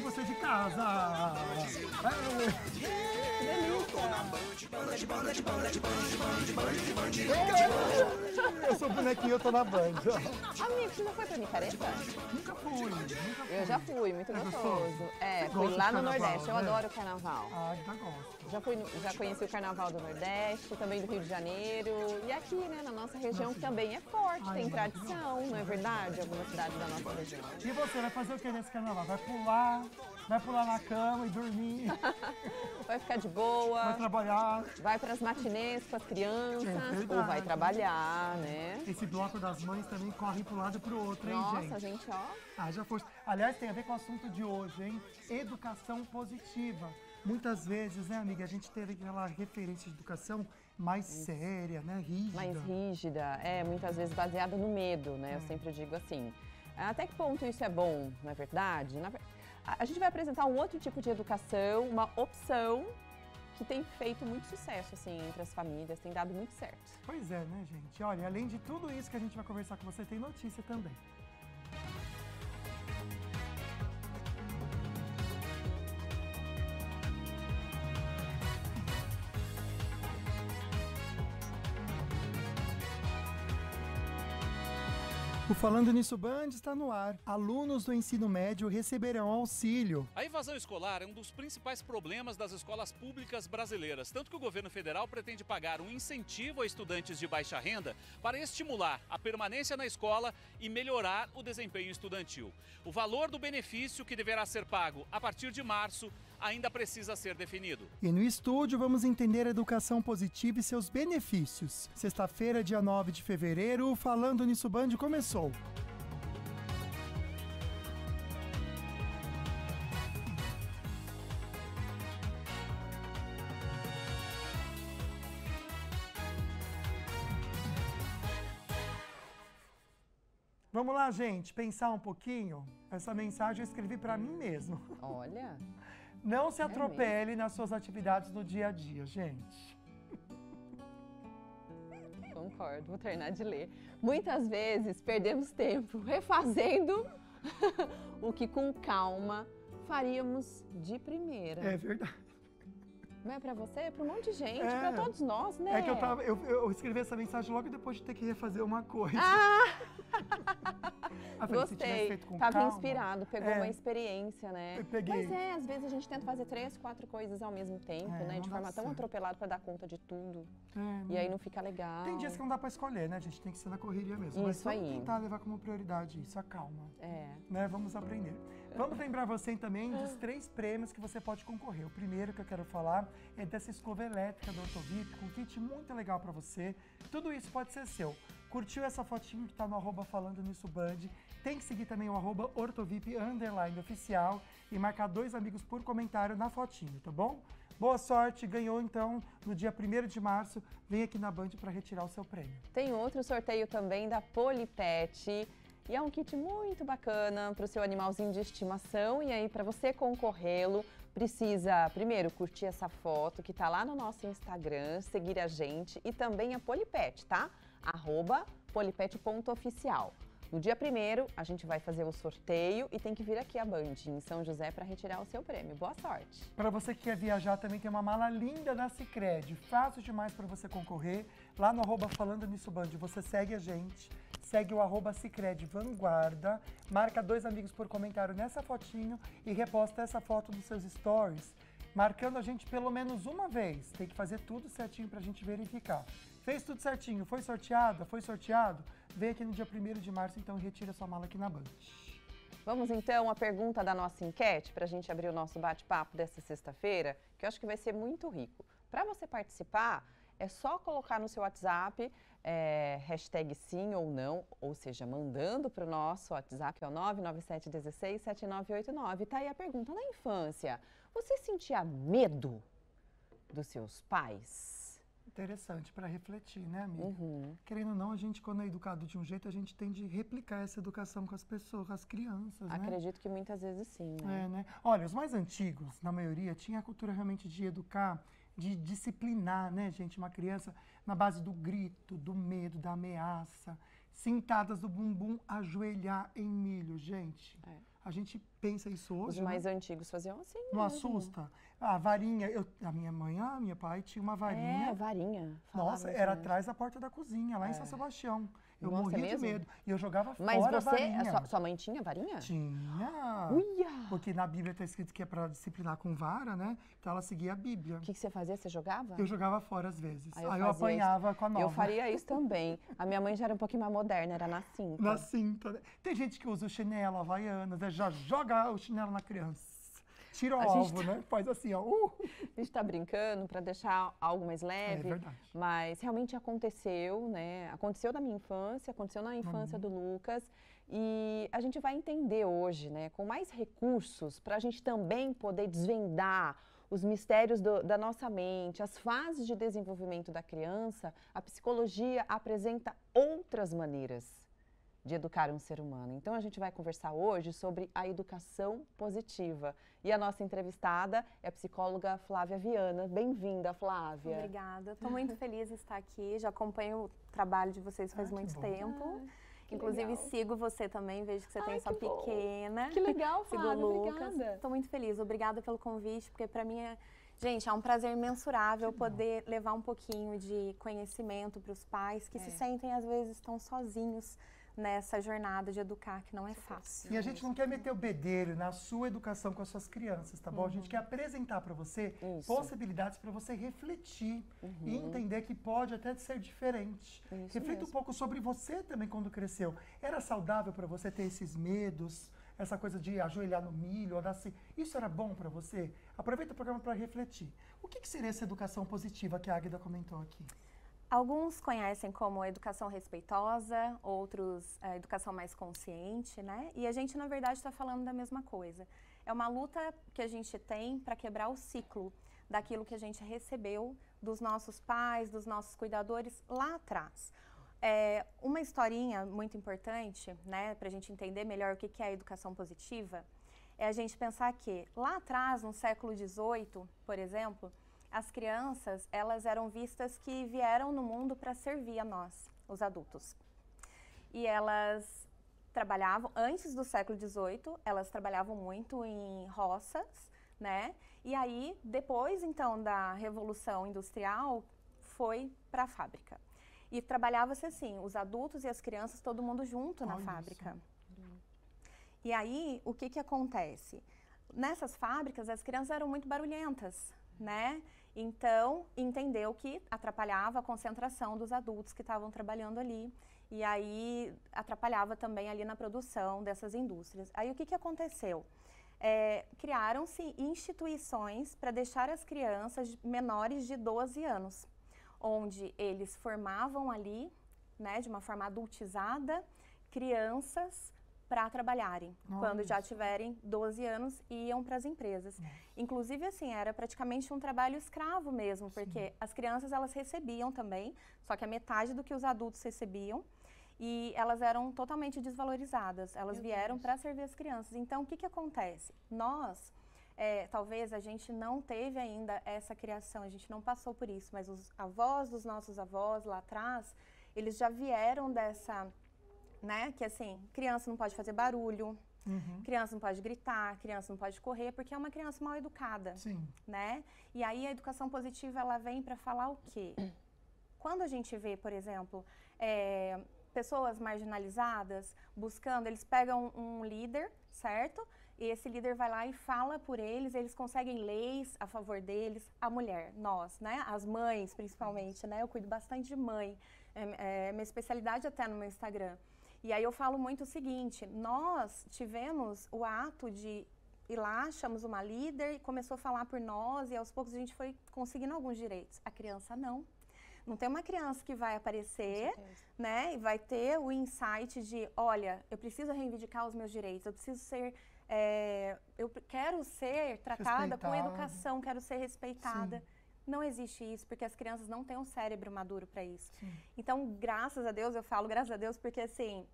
você de casa. Eu sou bonequinho, eu tô na Band. Amigo, você já foi pra Micareta? Nunca fui. Eu já fui, muito gostoso. É, fui gosta lá de no carnaval, Nordeste, eu né? adoro o carnaval. Ah, ainda gosto. Já conheci o Carnaval do Nordeste, também do Rio de Janeiro. E aqui, né, na nossa região, que também é forte, tem tradição, não é verdade? Algumas cidades da nossa região. E você vai fazer o que nesse carnaval? Vai pular na cama e dormir, Vai ficar de boa, vai trabalhar. vai pras matinês com as crianças, É verdade. ou vai trabalhar, né? Esse bloco das mães também corre pro lado e pro outro, hein, Nossa, gente? gente, ó. Haja força. Aliás, tem a ver com o assunto de hoje, hein? Educação positiva. Muitas vezes, né, amiga, a gente teve aquela referência de educação mais séria, né, rígida. Mais rígida, muitas vezes baseada no medo, né? Eu sempre digo assim. Até que ponto isso é bom, não é verdade? A gente vai apresentar um outro tipo de educação, uma opção que tem feito muito sucesso, assim, entre as famílias, tem dado muito certo. Pois é, né, gente? Olha, além de tudo isso que a gente vai conversar com você, tem notícia também. O Falando Nisso Band está no ar. Alunos do ensino médio receberão auxílio. A evasão escolar é um dos principais problemas das escolas públicas brasileiras, tanto que o governo federal pretende pagar um incentivo a estudantes de baixa renda para estimular a permanência na escola e melhorar o desempenho estudantil. O valor do benefício, que deverá ser pago a partir de março, ainda precisa ser definido. E no estúdio vamos entender a educação positiva e seus benefícios. Sexta-feira, dia 9 de fevereiro, o Falando Nisso Band começou. Vamos lá, gente, pensar um pouquinho? Essa mensagem eu escrevi para mim mesmo. Olha, Não se atropele nas suas atividades do dia a dia, gente. concordo, vou terminar de ler. Muitas vezes perdemos tempo refazendo o que com calma faríamos de primeira. É verdade. Não é pra você, é pra um monte de gente, pra todos nós, né? É que eu escrevi essa mensagem logo depois de ter que refazer uma coisa. Gostei, tava inspirado, pegou uma experiência, né? Eu peguei. Mas às vezes a gente tenta fazer 3, 4 coisas ao mesmo tempo, né? De forma tão atropelada pra dar conta de tudo. E aí não fica legal. Tem dias que não dá pra escolher, né? A gente tem que ser na correria mesmo. Isso mas vamos aí. tentar levar como prioridade isso, a calma. É. Né? Vamos aprender. Vamos lembrar você também dos 3 prêmios que você pode concorrer. O primeiro que eu quero falar é dessa escova elétrica do Ortovip, com um kit muito legal pra você. Tudo isso pode ser seu. Curtiu essa fotinho que tá no @falando nisso Band? Tem que seguir também o @ortovip_oficial e marcar 2 amigos por comentário na fotinho, tá bom? Boa sorte, ganhou então no dia 1º de março. Vem aqui na Band para retirar o seu prêmio. Tem outro sorteio também da Polipet. E é um kit muito bacana para o seu animalzinho de estimação. E aí, para você concorrê-lo, precisa, primeiro, curtir essa foto que está lá no nosso Instagram, seguir a gente e também a Polipet, tá? @polipet.oficial. No dia 1º, a gente vai fazer o sorteio e tem que vir aqui a Band, em São José, para retirar o seu prêmio. Boa sorte! Para você que quer viajar, também tem uma mala linda da Sicredi. Fácil demais para você concorrer. Lá no @falando nisso Band, você segue a gente. Segue o @Sicredi Vanguarda, marca 2 amigos por comentário nessa fotinho e reposta essa foto dos seus stories, marcando a gente pelo menos uma vez. Tem que fazer tudo certinho pra gente verificar. Fez tudo certinho, foi sorteada, foi sorteado? Vem aqui no dia 1º de março, então, e retira sua mala aqui na Band. Vamos então à pergunta da nossa enquete, para a gente abrir o nosso bate-papo dessa sexta-feira, que eu acho que vai ser muito rico. Para você participar, é só colocar no seu WhatsApp, hashtag sim ou não, ou seja, mandando para o nosso WhatsApp, que é o 997167989. Tá aí a pergunta, na infância, você sentia medo dos seus pais? Interessante para refletir, né, amiga? Querendo ou não, a gente, quando é educado de um jeito, a gente tem de replicar essa educação com as pessoas, com as crianças, né? Acredito que muitas vezes sim, né? Né? Olha, os mais antigos, na maioria, tinha a cultura realmente de educar, de disciplinar, né, gente? Uma criança na base do grito, do medo, da ameaça, sentadas do bumbum, ajoelhar em milho, gente. A gente pensa isso hoje, Os mais antigos faziam assim. Não mesmo. assusta? A varinha, a minha mãe, meu pai tinha uma varinha. Varinha. Nossa, era atrás da porta da cozinha, lá em São Sebastião. Eu Nossa, morria de mesmo? medo. E eu jogava Mas fora a você, varinha. sua mãe tinha varinha? Tinha. Uia! Porque na Bíblia está escrito que é para disciplinar com vara, né? Então ela seguia a Bíblia. O que você fazia? Você jogava? Eu jogava fora às vezes. Aí Aí eu fazia apanhava com a nova. Eu faria isso também. A minha mãe já era um pouquinho mais moderna, era na cinta. Na cinta. Né? Tem gente que usa o chinelo, havaianas, já joga o chinelo na criança. Tira o alvo, né? Faz assim, ó. A gente tá brincando para deixar algo mais leve. É verdade. Mas realmente aconteceu, né? Aconteceu na minha infância, aconteceu na infância do Lucas. E a gente vai entender hoje, né? Com mais recursos, para a gente também poder desvendar os mistérios da nossa mente, as fases de desenvolvimento da criança, a psicologia apresenta outras maneiras de educar um ser humano. Então, a gente vai conversar hoje sobre a educação positiva. E a nossa entrevistada é a psicóloga Flávia Viana. Bem-vinda, Flávia. Obrigada. Estou muito feliz de estar aqui. Já acompanho o trabalho de vocês faz muito tempo. Inclusive, legal. Sigo você também. Vejo que você tem sua pequena. Que legal, Sigo Flávia. o Lucas. Obrigada. Estou muito feliz. Obrigada pelo convite, porque para mim Gente, é um prazer imensurável poder levar um pouquinho de conhecimento para os pais que se sentem, às vezes, tão sozinhos nessa jornada de educar, que não é fácil. E a gente não quer meter o bedelho na sua educação com as suas crianças, tá bom? A gente quer apresentar para você possibilidades para você refletir e entender que pode até ser diferente. Reflita um pouco sobre você também quando cresceu. Era saudável para você ter esses medos, essa coisa de ajoelhar no milho, ou assim. Isso era bom para você? Aproveita o programa para refletir. O que seria essa educação positiva que a Águida comentou aqui? Alguns conhecem como a educação respeitosa, outros a educação mais consciente, né? E a gente, na verdade, está falando da mesma coisa. É uma luta que a gente tem para quebrar o ciclo daquilo que a gente recebeu dos nossos pais, dos nossos cuidadores lá atrás. Uma historinha muito importante, né, para a gente entender melhor o que é a educação positiva, é a gente pensar que lá atrás, no século XVIII, por exemplo, as crianças, elas eram vistas que vieram no mundo para servir a nós, os adultos. E elas trabalhavam, antes do século XVIII, elas trabalhavam muito em roças, né? E aí, depois, então, da Revolução Industrial, foi para a fábrica. E trabalhava-se assim, os adultos e as crianças, todo mundo junto na fábrica. E aí, o que acontece? Nessas fábricas, as crianças eram muito barulhentas, né? Então, entendeu que atrapalhava a concentração dos adultos que estavam trabalhando ali. E aí, atrapalhava também ali na produção dessas indústrias. Aí, o que aconteceu? Criaram-se instituições para deixar as crianças menores de 12 anos, onde eles formavam ali, né, de uma forma adultizada, crianças para trabalharem. Quando já tiverem 12 anos, iam para as empresas. Inclusive, assim, era praticamente um trabalho escravo mesmo, porque as crianças, elas recebiam também, só que a metade do que os adultos recebiam, e elas eram totalmente desvalorizadas. Elas vieram para servir as crianças. Então, o que acontece? Nós, talvez a gente não teve ainda essa criação, a gente não passou por isso, mas os avós dos nossos avós lá atrás, eles já vieram dessa... Né? Que assim, criança não pode fazer barulho, criança não pode gritar, criança não pode correr, porque é uma criança mal educada, né? E aí a educação positiva, ela vem para falar o quê? Quando a gente vê, por exemplo, pessoas marginalizadas buscando, eles pegam um líder, certo? E esse líder vai lá e fala por eles, eles conseguem leis a favor deles, a mulher, nós, né? As mães, principalmente, né? Eu cuido bastante de mãe, minha especialidade até no meu Instagram. E aí eu falo muito o seguinte, nós tivemos o ato de ir lá, chamamos uma líder e começou a falar por nós e aos poucos a gente foi conseguindo alguns direitos. A criança não. Não tem uma criança que vai aparecer, né, e vai ter o insight de, olha, eu preciso reivindicar os meus direitos, eu preciso ser, eu quero ser tratada com educação, quero ser respeitada. Não existe isso, porque as crianças não têm um cérebro maduro para isso. Então, graças a Deus, eu falo graças a Deus, porque assim,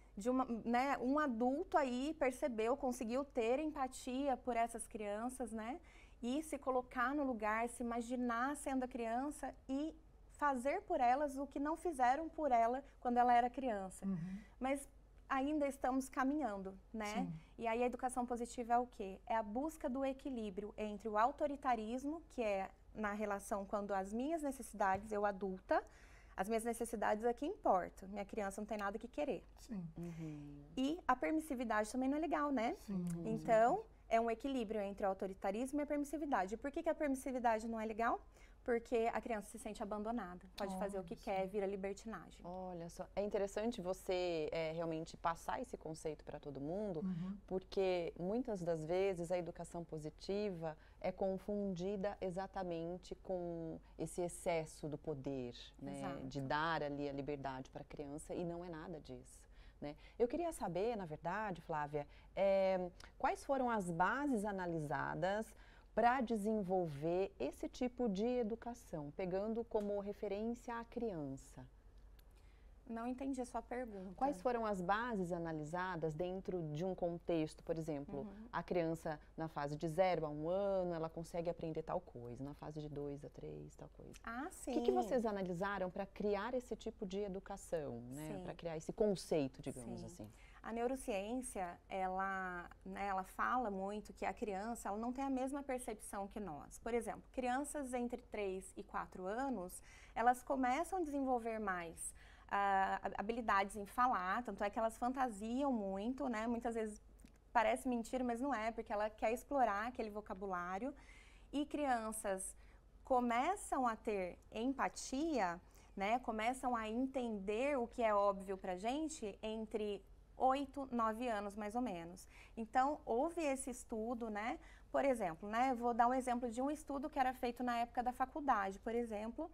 um adulto aí percebeu, conseguiu ter empatia por essas crianças, né? E se colocar no lugar, se imaginar sendo a criança e fazer por elas o que não fizeram por ela quando ela era criança. Mas ainda estamos caminhando, né? Sim. E aí a educação positiva é o quê? É a busca do equilíbrio entre o autoritarismo, que é na relação quando as minhas necessidades, eu adulta, as minhas necessidades é que importam. Minha criança não tem nada que querer. Sim. E a permissividade também não é legal, né? Sim. Então, é um equilíbrio entre o autoritarismo e a permissividade. E por que a permissividade não é legal? Porque a criança se sente abandonada, pode fazer o que quer, vira libertinagem. Olha só, é interessante você realmente passar esse conceito para todo mundo, porque muitas das vezes a educação positiva é confundida exatamente com esse excesso do poder, né, Exato. de dar ali a liberdade para a criança, e não é nada disso. Né? Eu queria saber, na verdade, Flávia, quais foram as bases analisadas para desenvolver esse tipo de educação, pegando como referência a criança? Não entendi a sua pergunta. Quais foram as bases analisadas dentro de um contexto, por exemplo, a criança na fase de 0 a 1 ano, ela consegue aprender tal coisa, na fase de 2 a 3, tal coisa. Ah, sim. O que vocês analisaram para criar esse tipo de educação, né? Para criar esse conceito, digamos assim? A neurociência, ela fala muito que a criança ela não tem a mesma percepção que nós. Por exemplo, crianças entre 3 e 4 anos, elas começam a desenvolver mais habilidades em falar, tanto é que elas fantasiam muito, né? Muitas vezes parece mentira, mas não é, porque ela quer explorar aquele vocabulário. E crianças começam a ter empatia, né? Começam a entender o que é óbvio pra gente entre 8, 9 anos, mais ou menos. Então, houve esse estudo, né? Por exemplo, né? Vou dar um exemplo de um estudo que era feito na época da faculdade, por exemplo.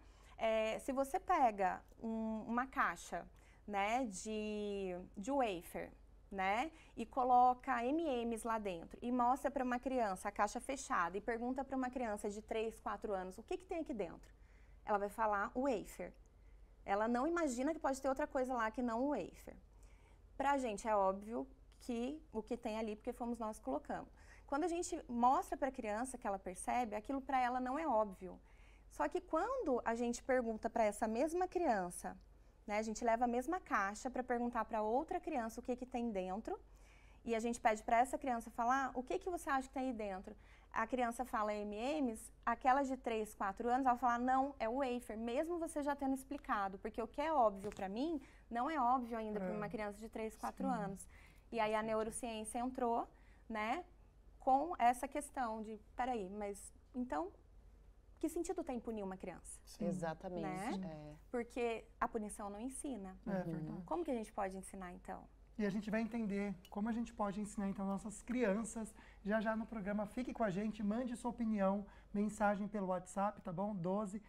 Se você pega uma caixa, né, de wafer, né, e coloca M&M's lá dentro e mostra para uma criança a caixa fechada e pergunta para uma criança de 3, 4 anos o que tem aqui dentro, ela vai falar wafer. Ela não imagina que pode ter outra coisa lá que não o wafer. Pra gente é óbvio que o que tem ali, porque fomos nós que colocamos. Quando a gente mostra para a criança que ela percebe, aquilo para ela não é óbvio. Só que quando a gente pergunta para essa mesma criança, né, a gente leva a mesma caixa para perguntar para outra criança o que tem dentro, e a gente pede para essa criança falar o que você acha que tem aí dentro. A criança fala M&M's, aquelas de 3, 4 anos, ela fala, não, é o wafer, mesmo você já tendo explicado, porque o que é óbvio para mim, não é óbvio ainda para uma criança de 3, 4 anos. E aí a neurociência entrou, né, com essa questão de, peraí, mas então, que sentido tem punir uma criança? Sim. Exatamente. Né? Porque a punição não ensina. É verdade. Como que a gente pode ensinar, então? E a gente vai entender como a gente pode ensinar, então, nossas crianças já no programa. Fique com a gente, mande sua opinião, mensagem pelo WhatsApp, tá bom? 12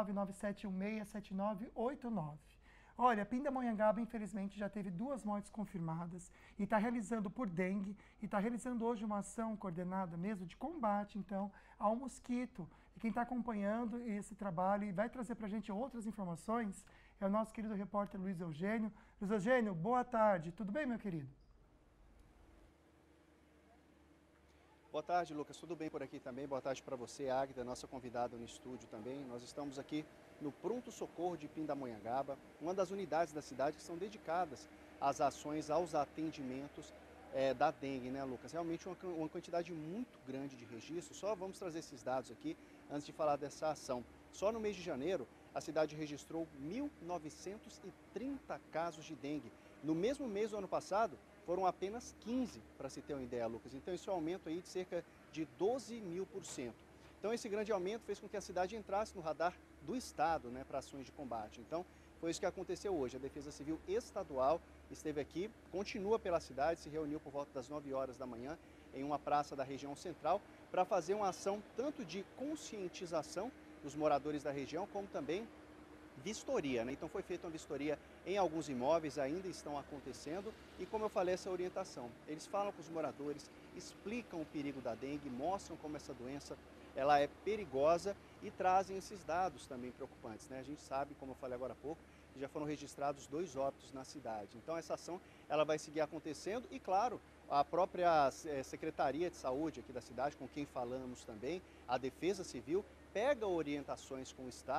997167989. Olha, Pindamonhangaba, infelizmente, já teve 2 mortes confirmadas e está realizando por dengue e está realizando hoje uma ação coordenada mesmo de combate, então, ao mosquito. E quem está acompanhando esse trabalho e vai trazer para a gente outras informações é o nosso querido repórter Luiz Eugênio. Luiz Eugênio, boa tarde. Tudo bem, meu querido? Boa tarde, Lucas. Tudo bem por aqui também? Boa tarde para você, Águida, nossa convidada no estúdio também. Nós estamos aqui no Pronto Socorro de Pindamonhangaba, uma das unidades da cidade que são dedicadas às ações, aos atendimentos da dengue, né, Lucas? Realmente uma quantidade muito grande de registros. Só vamos trazer esses dados aqui antes de falar dessa ação. Só no mês de janeiro, a cidade registrou 1.930 casos de dengue. No mesmo mês do ano passado, foram apenas 15, para se ter uma ideia, Lucas. Então, isso é um aumento aí de cerca de 12.000%. Então, esse grande aumento fez com que a cidade entrasse no radar do Estado, né, para ações de combate. Então, foi isso que aconteceu hoje. A Defesa Civil Estadual esteve aqui, continua pela cidade, se reuniu por volta das 9 horas da manhã em uma praça da região central para fazer uma ação tanto de conscientização dos moradores da região, como também vistoria, né? Então foi feita uma vistoria em alguns imóveis, ainda estão acontecendo, e como eu falei, essa orientação. Eles falam com os moradores, explicam o perigo da dengue, mostram como essa doença ela é perigosa e trazem esses dados também preocupantes, né? A gente sabe, como eu falei agora há pouco, que já foram registrados 2 óbitos na cidade. Então essa ação ela vai seguir acontecendo e, claro, a própria Secretaria de Saúde aqui da cidade, com quem falamos também, a Defesa Civil, pega orientações com o Estado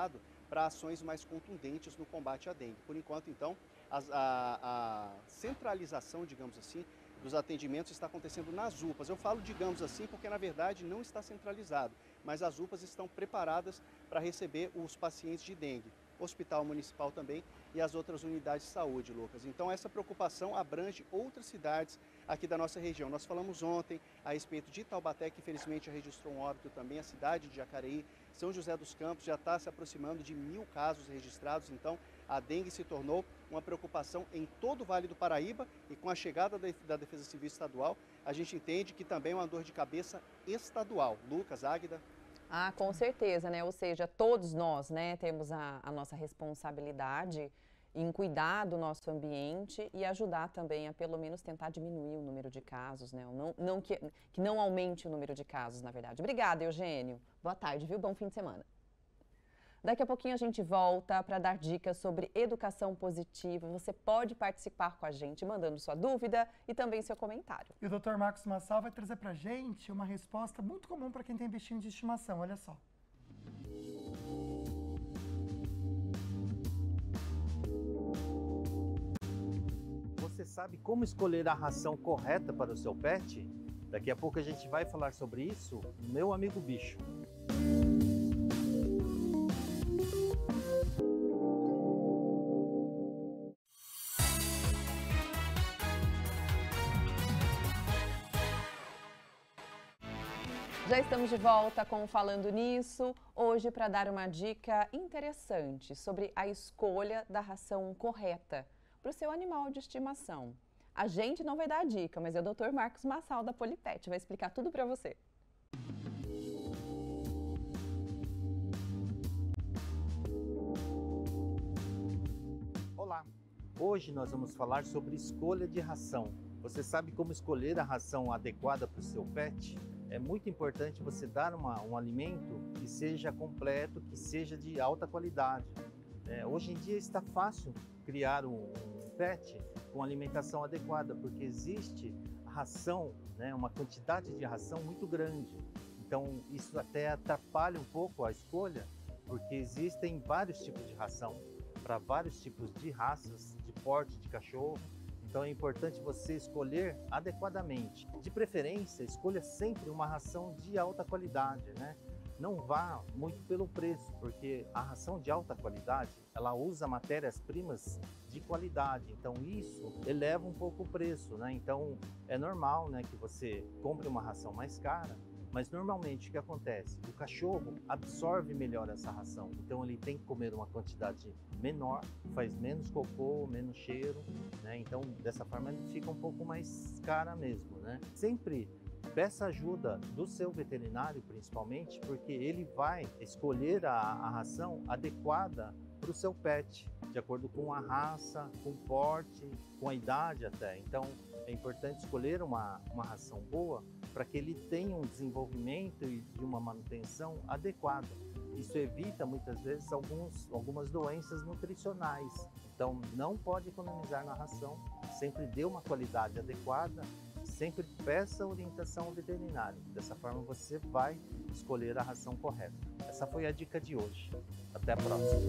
para ações mais contundentes no combate à dengue. Por enquanto, então, a centralização, digamos assim, dos atendimentos está acontecendo nas UPAs. Eu falo, digamos assim, porque na verdade não está centralizado, mas as UPAs estão preparadas para receber os pacientes de dengue. Hospital Municipal também e as outras unidades de saúde, Lucas. Então essa preocupação abrange outras cidades aqui da nossa região. Nós falamos ontem a respeito de Taubaté, que infelizmente já registrou um óbito também, a cidade de Jacareí, São José dos Campos já está se aproximando de 1000 casos registrados, então a dengue se tornou uma preocupação em todo o Vale do Paraíba e com a chegada da Defesa Civil Estadual, a gente entende que também é uma dor de cabeça estadual. Lucas, Águida. Ah, com certeza, né? Ou seja, todos nós, né, temos a nossa responsabilidade em cuidar do nosso ambiente e ajudar também a, pelo menos, tentar diminuir o número de casos, né? Que não aumente o número de casos, na verdade. Obrigada, Eugênio. Boa tarde, viu? Bom fim de semana. Daqui a pouquinho a gente volta para dar dicas sobre educação positiva. Você pode participar com a gente, mandando sua dúvida e também seu comentário. E o Dr. Marcos Massal vai trazer para a gente uma resposta muito comum para quem tem bichinho de estimação. Olha só. Você sabe como escolher a ração correta para o seu pet? Daqui a pouco a gente vai falar sobre isso, meu amigo bicho. Já estamos de volta com o Falando Nisso, hoje para dar uma dica interessante sobre a escolha da ração correta para o seu animal de estimação. A gente não vai dar a dica, mas é o Dr. Marcos Massal da Polipet, vai explicar tudo para você. Olá! Hoje nós vamos falar sobre escolha de ração. Você sabe como escolher a ração adequada para o seu pet? É muito importante você dar um alimento que seja completo, que seja de alta qualidade. Hoje em dia está fácil criar um pet com alimentação adequada, porque existe ração, uma quantidade de ração muito grande. Então isso até atrapalha um pouco a escolha, porque existem vários tipos de ração para vários tipos de raças, de porte de cachorro. Então é importante você escolher adequadamente. De preferência, escolha sempre uma ração de alta qualidade, Não vá muito pelo preço, porque a ração de alta qualidade, ela usa matérias-primas de qualidade. Então isso eleva um pouco o preço, Então é normal, que você compre uma ração mais cara, mas normalmente o que acontece? O cachorro absorve melhor essa ração, então ele tem que comer uma quantidade menor, faz menos cocô, menos cheiro, Então dessa forma ele fica um pouco mais cara mesmo, Sempre peça ajuda do seu veterinário, principalmente, porque ele vai escolher a ração adequada para o seu pet, de acordo com a raça, com o porte, com a idade até. Então é importante escolher uma ração boa para que ele tenha um desenvolvimento e uma manutenção adequada. Isso evita muitas vezes algumas doenças nutricionais. Então não pode economizar na ração, sempre dê uma qualidade adequada, sempre peça orientação ao veterinário. Dessa forma você vai escolher a ração correta. Essa foi a dica de hoje. Até a próxima.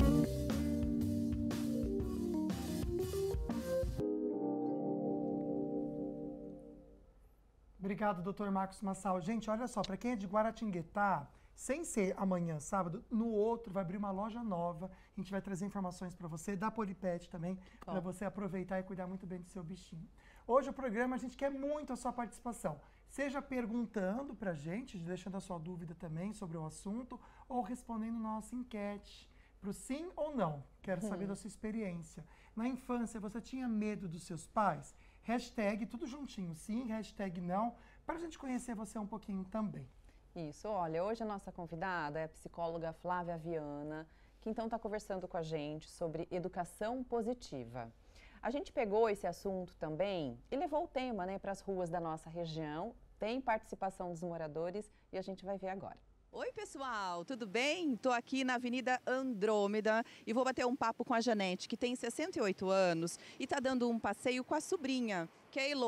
Obrigado, Dr. Marcos Massal. Gente, olha só, para quem é de Guaratinguetá, sem ser amanhã, sábado, no outro vai abrir uma loja nova. A gente vai trazer informações para você, da Polipet também, para você aproveitar e cuidar muito bem do seu bichinho. Hoje o programa a gente quer muito a sua participação. Seja perguntando para a gente, deixando a sua dúvida também sobre o assunto, ou respondendo nossa enquete para o sim ou não. Quero saber da sua experiência. Na infância, você tinha medo dos seus pais? Hashtag tudo juntinho, sim, hashtag não, para a gente conhecer você um pouquinho também. Isso, olha, hoje a nossa convidada é a psicóloga Flávia Viana, que então está conversando com a gente sobre educação positiva. A gente pegou esse assunto também e levou o tema para as ruas da nossa região, tem participação dos moradores e a gente vai ver agora. Oi pessoal, tudo bem? Estou aqui na Avenida Andrômeda e vou bater um papo com a Janete, que tem 68 anos e está dando um passeio com a sobrinha, que é a Elô,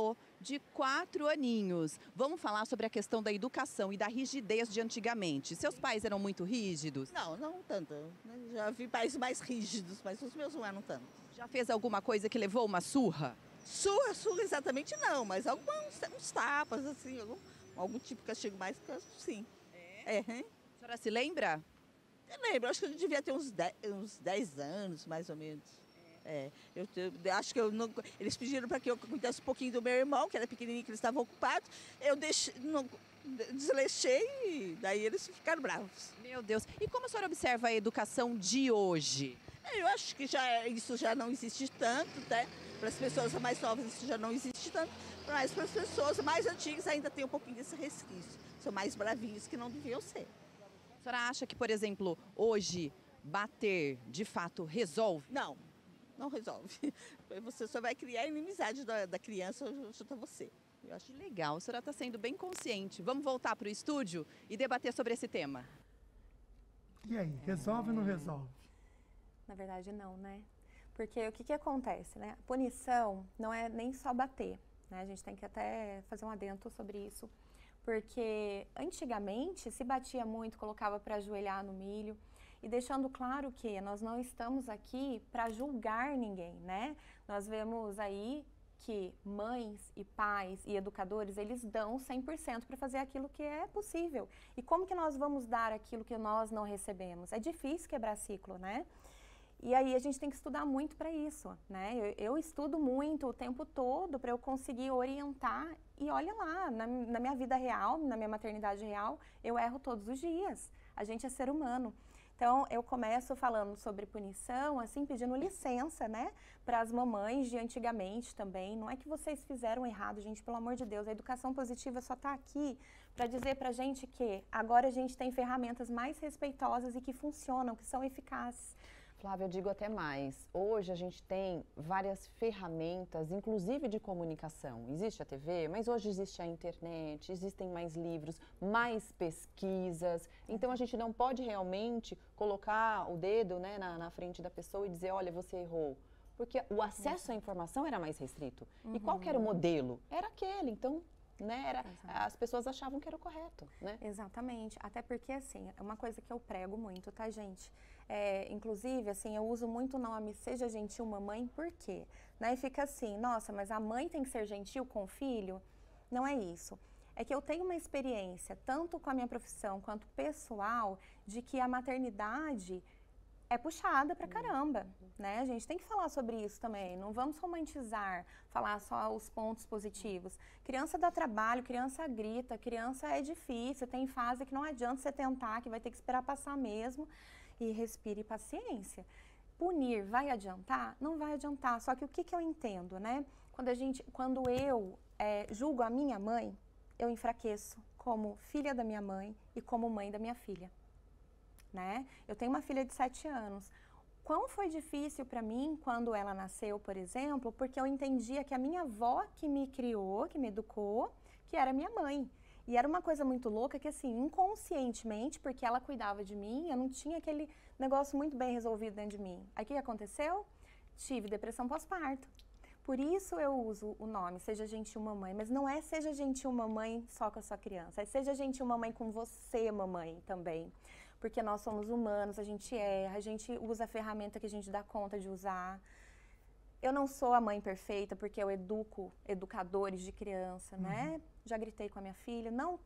de 4 aninhos. Vamos falar sobre a questão da educação e da rigidez de antigamente. Seus pais eram muito rígidos? Não, não tanto. Já vi pais mais rígidos, mas os meus não eram tanto. Já fez alguma coisa que levou uma surra? Surra exatamente não, mas uns tapas, assim, algum tipo de castigo mais, sim. Hein? A senhora se lembra? Eu lembro, acho que eu devia ter uns 10 anos, mais ou menos. Eu acho que eles pediram para que eu cuidasse um pouquinho do meu irmão, que era pequenininho, que eles estavam ocupados. Eu desleixei e daí eles ficaram bravos. Meu Deus. E como a senhora observa a educação de hoje? Eu acho que isso já não existe tanto, né? Para as pessoas mais novas isso já não existe tanto, mas para as pessoas mais antigas ainda tem um pouquinho desse resquício. São mais bravinhos que não deviam ser. A senhora acha que, por exemplo, hoje bater de fato resolve? Não resolve. Você só vai criar a inimizade da criança junto a você. Eu acho legal, a senhora está sendo bem consciente. Vamos voltar para o estúdio e debater sobre esse tema. E aí, resolve ou não resolve? Na verdade, não, né? Porque o que acontece, né? A punição não é nem só bater, né? A gente tem que até fazer um adendo sobre isso. Porque antigamente se batia muito, colocava para ajoelhar no milho. E deixando claro que nós não estamos aqui para julgar ninguém, né? Nós vemos aí que mães e pais e educadores, eles dão 100% para fazer aquilo que é possível. E como que nós vamos dar aquilo que nós não recebemos? É difícil quebrar ciclo, né? E aí a gente tem que estudar muito para isso, né? Eu estudo muito o tempo todo para eu conseguir orientar e olha lá, na minha vida real, na minha maternidade real, eu erro todos os dias. A gente é ser humano. Então, eu começo falando sobre punição, assim, pedindo licença, né, para as mamães de antigamente também. Não é que vocês fizeram errado, gente, pelo amor de Deus. A educação positiva só está aqui para dizer para a gente que agora a gente tem ferramentas mais respeitosas e que funcionam, que são eficazes. Flávia, eu digo até mais. Hoje a gente tem várias ferramentas, inclusive de comunicação. Existe a TV, mas hoje existe a internet, existem mais livros, mais pesquisas. Então a gente não pode realmente colocar o dedo, né, na frente da pessoa e dizer, olha, você errou. Porque o acesso à informação era mais restrito. E qual que era o modelo? Era aquele, então... Né? As pessoas achavam que era o correto, né? Exatamente, até porque assim, é uma coisa que eu prego muito, tá, gente? Inclusive, assim, eu uso muito o nome Seja Gentil Mamãe, por quê? Né? E fica assim, nossa, mas a mãe tem que ser gentil com o filho? Não é isso. É que eu tenho uma experiência, tanto com a minha profissão quanto pessoal, de que a maternidade é puxada pra caramba, né? A gente tem que falar sobre isso também, não vamos romantizar, falar só os pontos positivos. Criança dá trabalho, criança grita, criança é difícil, tem fase que não adianta você tentar, que vai ter que esperar passar mesmo, e respire paciência. Punir vai adiantar? Não vai adiantar, só que o que eu entendo, né? Quando eu julgo a minha mãe, eu enfraqueço como filha da minha mãe e como mãe da minha filha. Né? Eu tenho uma filha de 7 anos. Quão foi difícil para mim quando ela nasceu, por exemplo, porque eu entendia que a minha avó que me criou, que me educou, que era minha mãe. E era uma coisa muito louca que, assim, inconscientemente, porque ela cuidava de mim, eu não tinha aquele negócio muito bem resolvido dentro de mim. Aí o que aconteceu? Tive depressão pós-parto. Por isso eu uso o nome Seja Gentil Mamãe, mas não é Seja Gentil Mamãe só com a sua criança, é Seja Gentil Mamãe com você, mamãe, também. Porque nós somos humanos, a gente erra, a gente usa a ferramenta que a gente dá conta de usar. Eu não sou a mãe perfeita porque eu educo educadores de criança, né? Já gritei com a minha filha, não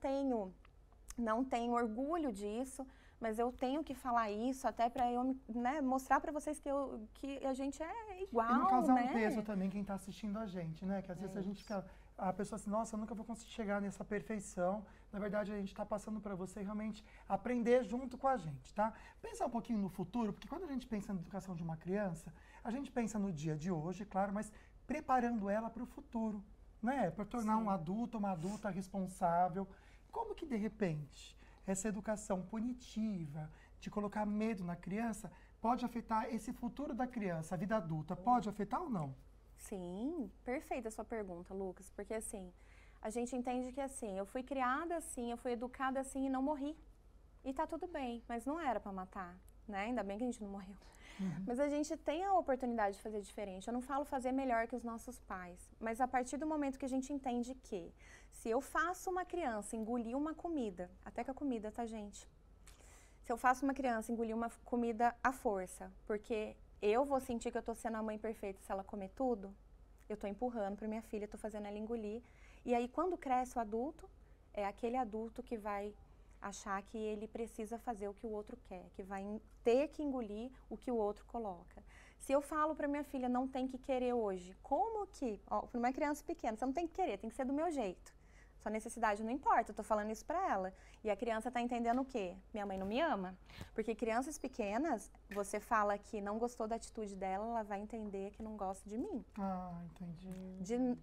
tenho orgulho disso, mas eu tenho que falar isso até para eu, né, mostrar para vocês que a gente é igual, e não causar né? um peso também quem está assistindo a gente, né? Que às vezes a gente fica... A pessoa assim, nossa, eu nunca vou conseguir chegar nessa perfeição. Na verdade, a gente está passando para você realmente aprender junto com a gente, tá? Pensar um pouquinho no futuro, porque quando a gente pensa na educação de uma criança, a gente pensa no dia de hoje, claro, mas preparando ela para o futuro, né? Para tornar um adulto, uma adulta responsável. Como que, de repente, essa educação punitiva, de colocar medo na criança, pode afetar esse futuro da criança, a vida adulta? Pode afetar ou não? Sim, perfeita a sua pergunta, Lucas, porque assim, a gente entende que assim, eu fui criada assim, eu fui educada assim e não morri. E tá tudo bem, mas não era para matar, né? Ainda bem que a gente não morreu. Mas a gente tem a oportunidade de fazer diferente. Eu não falo fazer melhor que os nossos pais, mas a partir do momento que a gente entende que se eu faço uma criança engolir uma comida, até que a comida, tá, gente? Se eu faço uma criança engolir uma comida à força, porque eu vou sentir que eu tô sendo a mãe perfeita se ela comer tudo, eu tô empurrando para minha filha, tô fazendo ela engolir. E aí, quando cresce o adulto, é aquele adulto que vai achar que ele precisa fazer o que o outro quer, que vai ter que engolir o que o outro coloca. Se eu falo para minha filha, não tem que querer hoje, como que, para uma criança pequena, você não tem que querer, tem que ser do meu jeito. Sua necessidade não importa, eu tô falando isso para ela. E a criança tá entendendo o quê? Minha mãe não me ama? Porque crianças pequenas, você fala que não gostou da atitude dela, ela vai entender que não gosta de mim. Ah, entendi.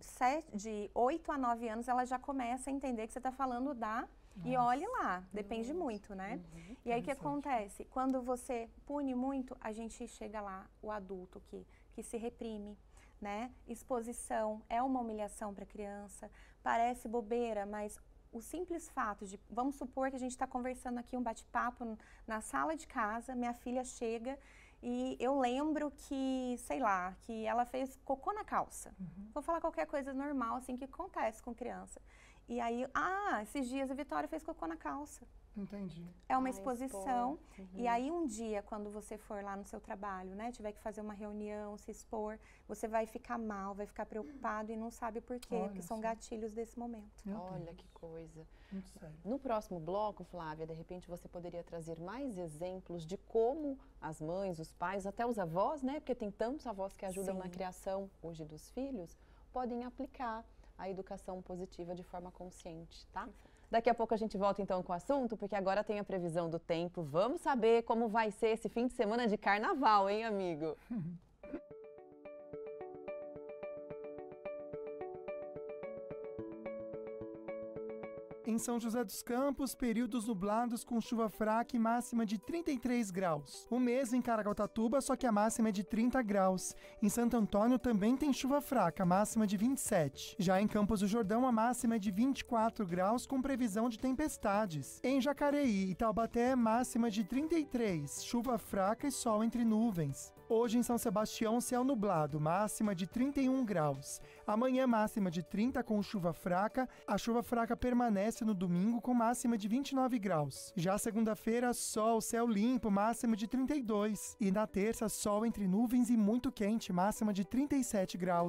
De 8 a 9 anos, ela já começa a entender que você tá falando da... E olhe lá, depende muito, né? E aí o que acontece? Quando você pune muito, a gente chega lá, o adulto que se reprime, né? Exposição é uma humilhação para a criança, parece bobeira, mas o simples fato de, vamos supor que a gente está conversando aqui, um bate-papo na sala de casa, minha filha chega e eu lembro que, sei lá, que ela fez cocô na calça. Vou falar qualquer coisa normal, assim, que acontece com criança. E aí, esses dias a Vitória fez cocô na calça. Entendi. É uma exposição. E aí um dia, quando você for lá no seu trabalho, né, tiver que fazer uma reunião, se expor, você vai ficar mal, vai ficar preocupado e não sabe o porquê, porque são gatilhos desse momento. Olha que coisa. Muito sério. No próximo bloco, Flávia, de repente você poderia trazer mais exemplos de como as mães, os pais, até os avós, né, porque tem tantos avós que ajudam na criação hoje dos filhos, podem aplicar a educação positiva de forma consciente, tá? Daqui a pouco a gente volta então com o assunto, porque agora tem a previsão do tempo. Vamos saber como vai ser esse fim de semana de carnaval, hein, amigo? Em São José dos Campos, períodos nublados com chuva fraca e máxima de 33 graus. O mesmo em Caraguatatuba, só que a máxima é de 30 graus. Em Santo Antônio também tem chuva fraca, máxima de 27. Já em Campos do Jordão, a máxima é de 24 graus com previsão de tempestades. Em Jacareí e Taubaté, máxima de 33, chuva fraca e sol entre nuvens. Hoje em São Sebastião, céu nublado, máxima de 31 graus. Amanhã, máxima de 30 com chuva fraca. A chuva fraca permanece no domingo com máxima de 29 graus. Já segunda-feira, sol, céu limpo, máxima de 32. E na terça, sol entre nuvens e muito quente, máxima de 37 graus.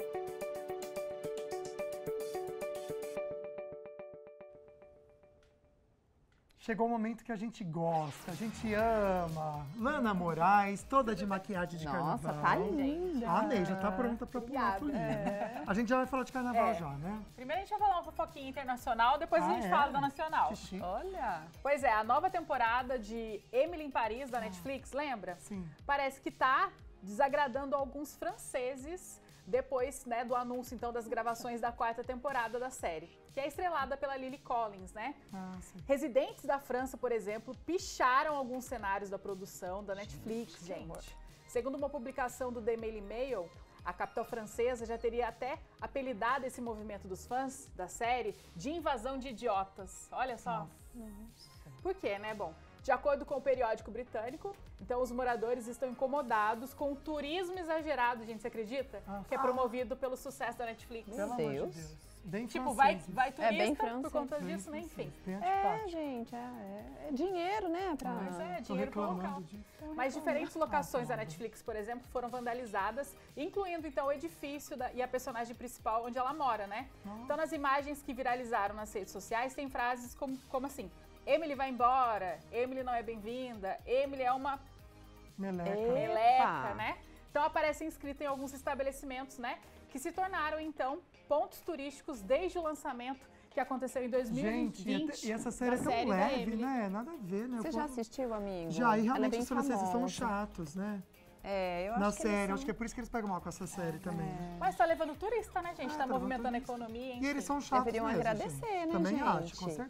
Chegou o momento que a gente gosta, a gente ama. Lana Moraes, toda de maquiagem de carnaval. Nossa, tá linda. A Ney já tá pronta pra pular a folia. A gente já vai falar de carnaval já, né? Primeiro a gente vai falar uma fofoquinha internacional, depois a gente fala da nacional. Olha! Pois é, a nova temporada de Emily em Paris, da Netflix, lembra? Sim. Parece que tá desagradando alguns franceses depois, né, do anúncio, então, das gravações da 4ª temporada da série, que é estrelada pela Lily Collins, né? Residentes da França, por exemplo, picharam alguns cenários da produção da Netflix, gente. Segundo uma publicação do The Daily Mail, a capital francesa já teria até apelidado esse movimento dos fãs da série de invasão de idiotas. Olha só. Por quê, né? Bom, de acordo com o periódico britânico, então os moradores estão incomodados com o turismo exagerado, gente, você acredita? Que é promovido pelo sucesso da Netflix. Pelo amor de Deus. Bem tipo, francês, vai turista bem francês. por conta disso, né? Enfim. Gente, é dinheiro, né? Mas é dinheiro pro local. Mas diferentes locações da Netflix, por exemplo, foram vandalizadas, incluindo então o edifício e a personagem principal onde ela mora, né? Então nas imagens que viralizaram nas redes sociais tem frases como assim: Emily vai embora, Emily não é bem-vinda, Emily é uma meleca, né? Então aparece inscrita em alguns estabelecimentos, né? Que se tornaram então pontos turísticos desde o lançamento que aconteceu em 2020. Gente, e essa série é tão leve, né? Nada a ver, né? Você já assistiu, amigo? Já, e Ela é realmente bem os franceses são famosa. chatos, né? Eu Na acho que série, acho que é por isso que eles pegam mal com essa série também. Mas tá levando turista, né, gente? Tá movimentando a economia, enfim. E eles são chatos Deveriam mesmo, agradecer, gente. né, Também gente? acho, com certeza.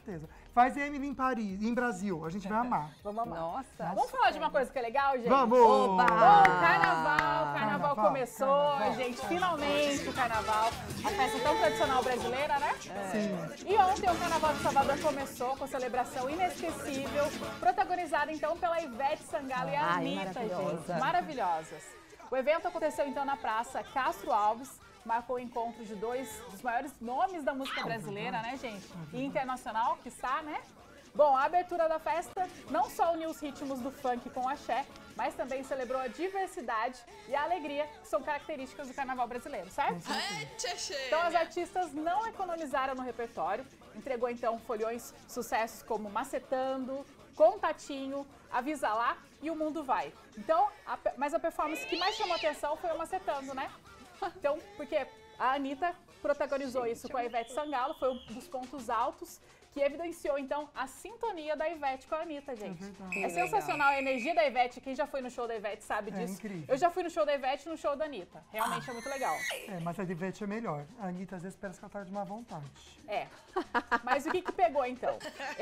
Faz Emily em Paris, em Brasil. A gente vai amar. Vamos amar. Nossa. Vamos falar de uma coisa que é legal, gente? Vamos! Oba! Carnaval. Carnaval começou, carnaval. gente. Finalmente o carnaval. A festa tão tradicional brasileira, né? Sim. E ontem o Carnaval de Salvador começou com celebração inesquecível, protagonizada então pela Ivete Sangalo e a Ai, Anitta, maravilhosa. gente. Maravilhosas. O evento aconteceu então na Praça Castro Alves, marcou o encontro de dois dos maiores nomes da música brasileira, né, gente? E internacional, que está, né? Bom, a abertura da festa não só uniu os ritmos do funk com o axé, mas também celebrou a diversidade e a alegria que são características do carnaval brasileiro, certo? Então as artistas não economizaram no repertório, entregou então folhões sucessos como Macetando, Contatinho, Avisa Lá e O Mundo Vai. Então, mas a performance que mais chamou atenção foi o Macetando, né? Então, porque a Anitta protagonizou isso com a Ivete Sangalo, foi um dos pontos altos que evidenciou, então, a sintonia da Ivete com a Anitta, gente. É sensacional a energia da Ivete. Quem já foi no show da Ivete sabe disso. Incrível. Eu já fui no show da Ivete e no show da Anitta. Realmente é muito legal. Mas a Ivete é melhor. A Anitta, às vezes, parece que ela tá de má vontade. É. Mas o que pegou, então?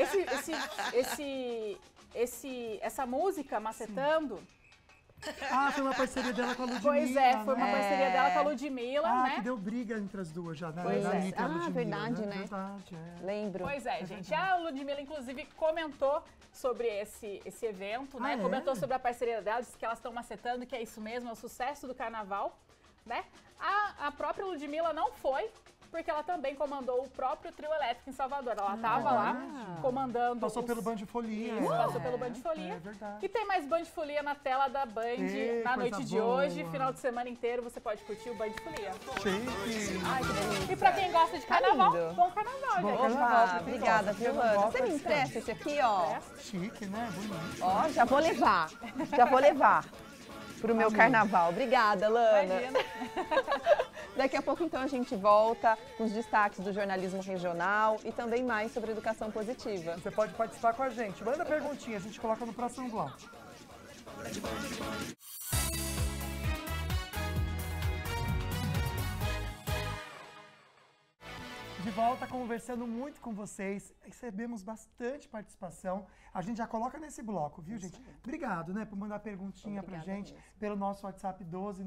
Essa música, Macetando... Foi uma parceria dela com a Ludmilla. Pois é, foi uma parceria dela com a Ludmilla, né? Que deu briga entre as duas já, né? Pois Da é. Anitta e a Ludmilla, Verdade, né? Verdade, Lembro. Pois é, gente. A Ludmilla, inclusive, comentou sobre esse evento, né? Comentou sobre a parceria dela, disse que elas estão macetando, que é isso mesmo, é o sucesso do carnaval, né? A própria Ludmilla não foi, porque ela também comandou o próprio trio elétrico em Salvador. Ela estava lá comandando. Passou pelo Band de Folia. Isso, passou pelo Band de Folia. É verdade. E tem mais Band de Folia na tela da Band na noite de hoje. Final de semana inteiro você pode curtir o Band de Folia. Chique. Ai, que delícia. E pra quem gosta de carnaval, lindo. bom carnaval, Bom gente. carnaval. Obrigada, viu, Ana? Você me empresta esse aqui, ó? Chique, né? Bonito. Ó, já vou levar. Já vou levar pro meu carnaval. Obrigada, Lana. Imagina. Daqui a pouco, então, a gente volta com os destaques do jornalismo regional e também mais sobre educação positiva. Você pode participar com a gente. Manda perguntinha, a gente coloca no próximo bloco. De volta, conversando muito com vocês. Recebemos bastante participação. A gente já coloca nesse bloco, viu, gente? Obrigado, né, por mandar perguntinha pra gente pelo nosso WhatsApp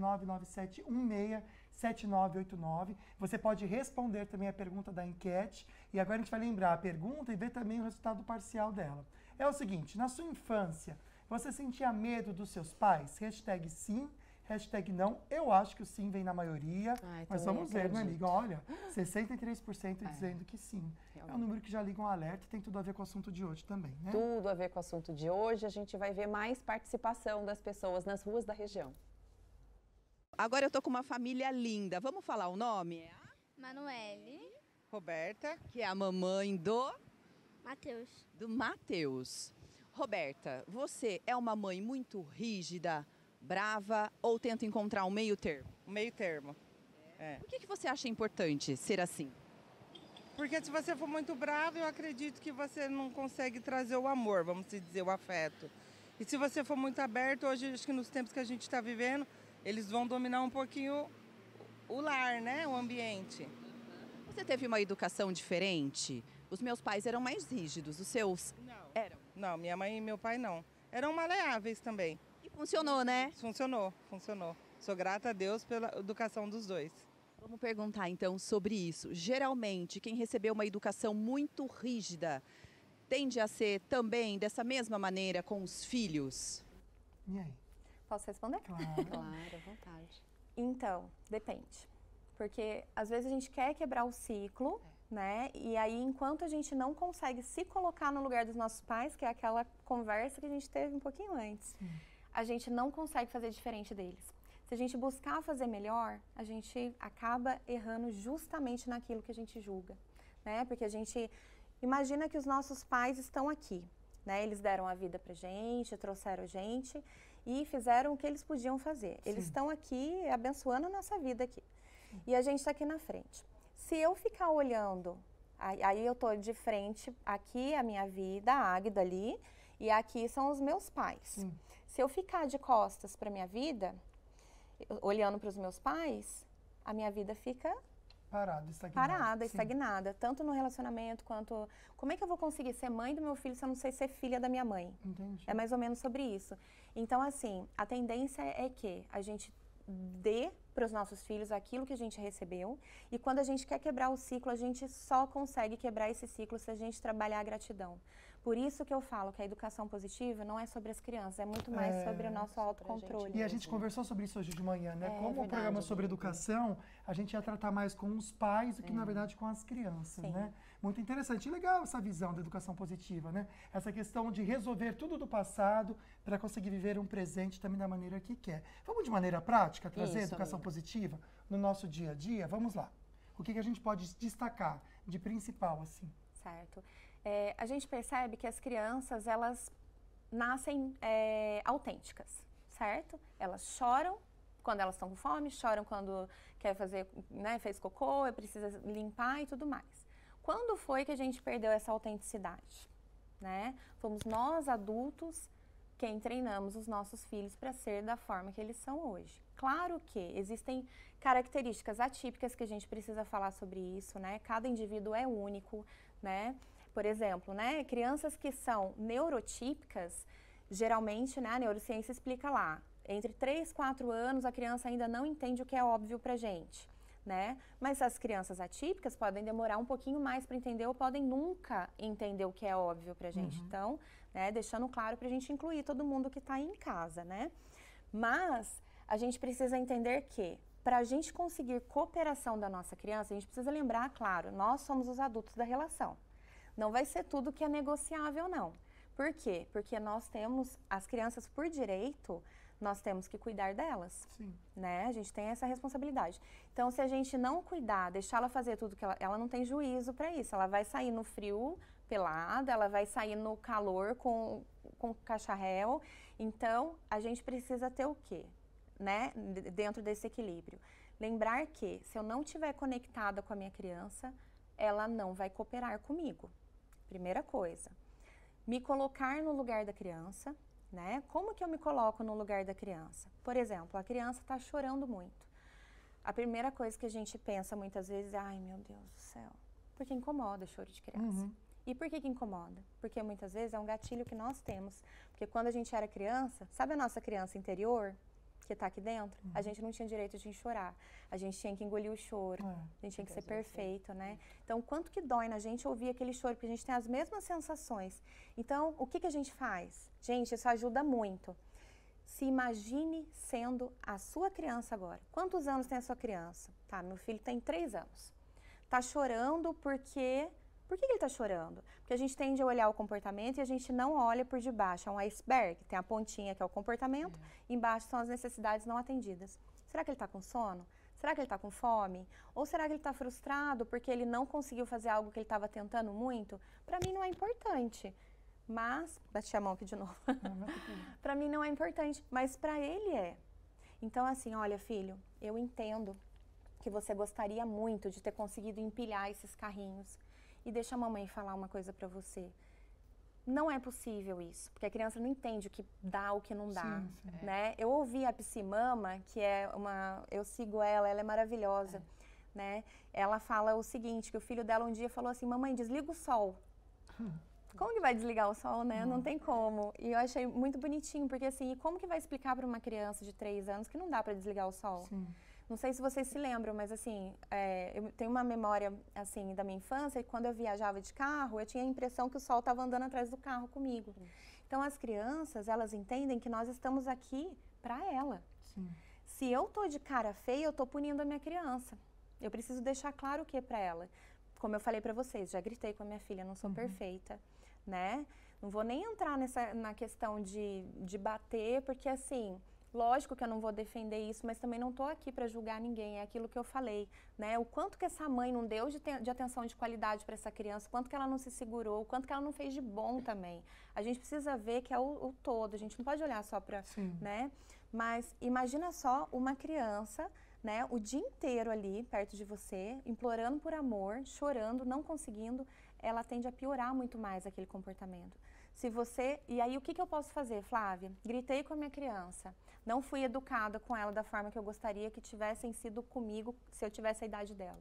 12997167989. Você pode responder também a pergunta da enquete. E agora a gente vai lembrar a pergunta e ver também o resultado parcial dela. É o seguinte, na sua infância, você sentia medo dos seus pais? Hashtag sim. Hashtag não, eu acho que o sim vem na maioria, mas vamos ver, né, amiga? Olha, 63% dizendo que sim. Realmente. É um número que já liga um alerta e tem tudo a ver com o assunto de hoje também, né? Tudo a ver com o assunto de hoje. A gente vai ver mais participação das pessoas nas ruas da região. Agora eu tô com uma família linda. Vamos falar o nome? Manuele. Roberta, que é a mamãe do Matheus. Roberta, você é uma mãe muito rígida, brava ou tenta encontrar um meio termo? Um meio termo. Por que você acha importante ser assim? Porque se você for muito bravo, eu acredito que você não consegue trazer o amor, vamos dizer, o afeto. E se você for muito aberto, hoje, acho que nos tempos que a gente está vivendo, eles vão dominar um pouquinho o lar, né? O ambiente. Você teve uma educação diferente? Os meus pais eram mais rígidos, os seus eram? Não, minha mãe e meu pai não. Eram maleáveis também. E funcionou, né? Funcionou. Sou grata a Deus pela educação dos dois. Vamos perguntar então sobre isso. Geralmente, quem recebeu uma educação muito rígida tende a ser também dessa mesma maneira com os filhos? E aí? Posso responder? Claro. Claro, à vontade. Então, depende. Porque às vezes a gente quer quebrar o ciclo, né? E aí, enquanto a gente não consegue se colocar no lugar dos nossos pais, que é aquela conversa que a gente teve um pouquinho antes, a gente não consegue fazer diferente deles. Se a gente buscar fazer melhor, a gente acaba errando justamente naquilo que a gente julga, né? Porque a gente imagina que os nossos pais estão aqui, né? Eles deram a vida pra gente, trouxeram a gente e fizeram o que eles podiam fazer. Eles estão aqui abençoando a nossa vida aqui. E a gente está aqui na frente. Se eu ficar olhando, aí eu tô de frente, aqui a minha vida, a Águida ali, e aqui são os meus pais. Se eu ficar de costas para minha vida, olhando para os meus pais, a minha vida fica Parada, estagnada. Tanto no relacionamento quanto... Como é que eu vou conseguir ser mãe do meu filho se eu não sei ser filha da minha mãe? Entendi. É mais ou menos sobre isso. Então, assim, a tendência é que a gente dê para os nossos filhos aquilo que a gente recebeu. E quando a gente quer quebrar o ciclo, a gente só consegue quebrar esse ciclo se a gente trabalhar a gratidão. Por isso que eu falo que a educação positiva não é sobre as crianças, é muito mais sobre o nosso autocontrole. E a gente conversou sobre isso hoje de manhã, né? Como verdade, o programa é sobre educação, a gente ia tratar mais com os pais do que, na verdade, com as crianças, né? Muito interessante. E legal essa visão da educação positiva, né? Essa questão de resolver tudo do passado para conseguir viver um presente também da maneira que quer. Vamos de maneira prática trazer educação positiva no nosso dia a dia? Vamos lá. O que a gente pode destacar de principal, assim? Certo. A gente percebe que as crianças, elas nascem autênticas, certo? Elas choram quando elas estão com fome, choram quando quer fazer, né, fez cocô, precisa limpar e tudo mais. Quando foi que a gente perdeu essa autenticidade, né? Fomos nós, adultos, quem treinamos os nossos filhos para ser da forma que eles são hoje. Claro que existem características atípicas que a gente precisa falar sobre isso, né? Cada indivíduo é único, né? Por exemplo, né, crianças que são neurotípicas, geralmente, né, a neurociência explica lá, entre 3 e 4 anos a criança ainda não entende o que é óbvio pra gente, né? Mas as crianças atípicas podem demorar um pouquinho mais para entender ou podem nunca entender o que é óbvio pra gente. Então, né, deixando claro pra gente incluir todo mundo que está aí em casa, né? Mas a gente precisa entender que para a gente conseguir cooperação da nossa criança, a gente precisa lembrar, claro, nós somos os adultos da relação. Não vai ser tudo que é negociável, não. Por quê? Porque nós temos, as crianças por direito, nós temos que cuidar delas, né? A gente tem essa responsabilidade. Então, se a gente não cuidar, deixar ela fazer tudo que ela não tem juízo para isso. Ela vai sair no frio pelada, ela vai sair no calor com cacharel. Então, a gente precisa ter o quê? Né? Dentro desse equilíbrio. Lembrar que, se eu não estiver conectada com a minha criança, ela não vai cooperar comigo. Primeira coisa, me colocar no lugar da criança, né? Como que eu me coloco no lugar da criança? Por exemplo, a criança está chorando muito. A primeira coisa que a gente pensa muitas vezes é, ai meu Deus do céu, porque incomoda o choro de criança. E por que incomoda? Porque muitas vezes é um gatilho que nós temos. Porque quando a gente era criança, sabe a nossa criança interior? Que está aqui dentro, a gente não tinha direito de chorar, a gente tinha que engolir o choro, a gente tinha que ser perfeito, né? Então, quanto que dói na gente ouvir aquele choro, porque a gente tem as mesmas sensações. Então, o que a gente faz? Gente, isso ajuda muito. Se imagine sendo a sua criança agora. Quantos anos tem a sua criança? Tá, meu filho tem 3 anos. Tá chorando porque... Por que ele está chorando? Porque a gente tende a olhar o comportamento e a gente não olha por debaixo. É um iceberg, tem a pontinha que é o comportamento, embaixo são as necessidades não atendidas. Será que ele está com sono? Será que ele está com fome? Ou será que ele está frustrado porque ele não conseguiu fazer algo que ele estava tentando muito? Para mim não é importante, mas... Bati a mão aqui de novo. Para mim não é importante, mas para ele é. Então assim, olha filho, eu entendo que você gostaria muito de ter conseguido empilhar esses carrinhos. E deixa a mamãe falar uma coisa pra você. Não é possível isso, porque a criança não entende o que dá, o que não dá, né? Eu ouvi a Psimama, que é uma... Eu sigo ela é maravilhosa, né? Ela fala o seguinte, que o filho dela um dia falou assim, mamãe, desliga o sol. Como que vai desligar o sol, né? Não tem como. E eu achei muito bonitinho, porque assim, como que vai explicar para uma criança de 3 anos que não dá para desligar o sol? Não sei se vocês se lembram, mas assim, eu tenho uma memória assim da minha infância e quando eu viajava de carro, eu tinha a impressão que o sol estava andando atrás do carro comigo. Então as crianças, elas entendem que nós estamos aqui para ela. Se eu tô de cara feia, eu tô punindo a minha criança. Eu preciso deixar claro o que é para ela. Como eu falei para vocês, já gritei com a minha filha, não sou perfeita, né? Não vou nem entrar na questão de bater, porque assim... Lógico que eu não vou defender isso, mas também não estou aqui para julgar ninguém, é aquilo que eu falei, né? O quanto que essa mãe não deu de atenção de qualidade para essa criança, o quanto que ela não se segurou, o quanto que ela não fez de bom também. A gente precisa ver que é o todo, a gente não pode olhar só para, né? Mas imagina só uma criança, né, o dia inteiro ali perto de você, implorando por amor, chorando, não conseguindo, ela tende a piorar muito mais aquele comportamento. Se você... E aí, o que eu posso fazer, Flávia? Gritei com a minha criança. Não fui educada com ela da forma que eu gostaria que tivessem sido comigo se eu tivesse a idade dela.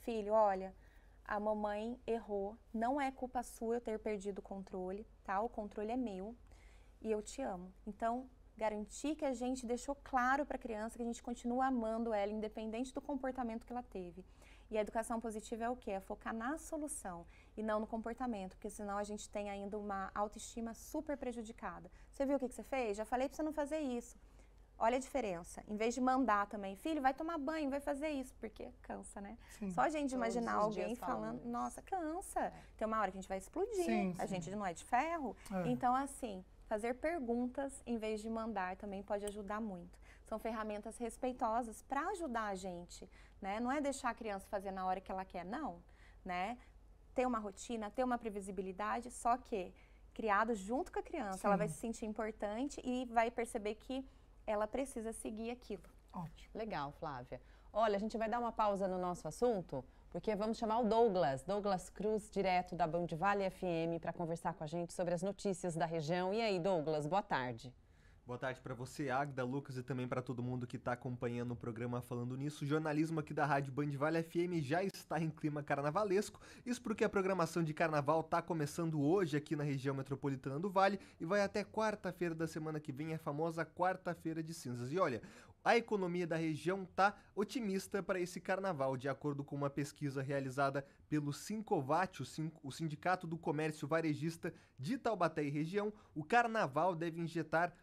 filho, olha, a mamãe errou, não é culpa sua eu ter perdido o controle, tá? O controle é meu e eu te amo. Então, garantir que a gente deixou claro para a criança que a gente continua amando ela, independente do comportamento que ela teve. E a educação positiva é o quê? É focar na solução e não no comportamento, porque senão a gente tem ainda uma autoestima super prejudicada. Você viu o que você fez? Já falei para você não fazer isso. Olha a diferença. Em vez de mandar também, filho, vai tomar banho, vai fazer isso, porque cansa, né? Sim. Só a gente Todos imaginar os alguém dias falando, falando nossa, cansa. Tem uma hora que a gente vai explodir, Sim, a sim. gente não é de ferro. É. Então, assim, fazer perguntas em vez de mandar também pode ajudar muito. São ferramentas respeitosas para ajudar a gente, né? Não é deixar a criança fazer na hora que ela quer, não, né? Ter uma rotina, ter uma previsibilidade, só que criado junto com a criança, Sim. ela vai se sentir importante e vai perceber que ela precisa seguir aquilo. Ótimo. Legal, Flávia. Olha, a gente vai dar uma pausa no nosso assunto, porque vamos chamar o Douglas Cruz, direto da Band Vale FM, para conversar com a gente sobre as notícias da região. E aí, Douglas, boa tarde. Boa tarde para você, Agda, Lucas, e também para todo mundo que está acompanhando o programa Falando Nisso. O jornalismo aqui da Rádio Band Vale FM já está em clima carnavalesco. Isso porque a programação de carnaval está começando hoje aqui na região metropolitana do Vale e vai até quarta-feira da semana que vem, a famosa quarta-feira de cinzas. E olha, a economia da região está otimista para esse carnaval, de acordo com uma pesquisa realizada pelo Sincovat, o Sindicato do Comércio Varejista de Taubaté e região. O carnaval deve injetar